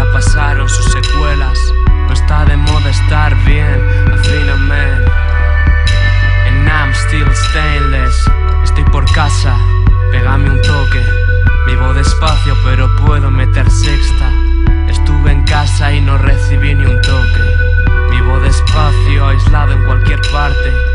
pasaron sus secuelas. No está de moda estar bien, I think I'm man. And I'm still stainless. Estoy por casa, pégame un toque. Vivo despacio pero puedo meter sexta. Estuve en casa y no recibí ni un toque. Vivo despacio, aislado en cualquier parte.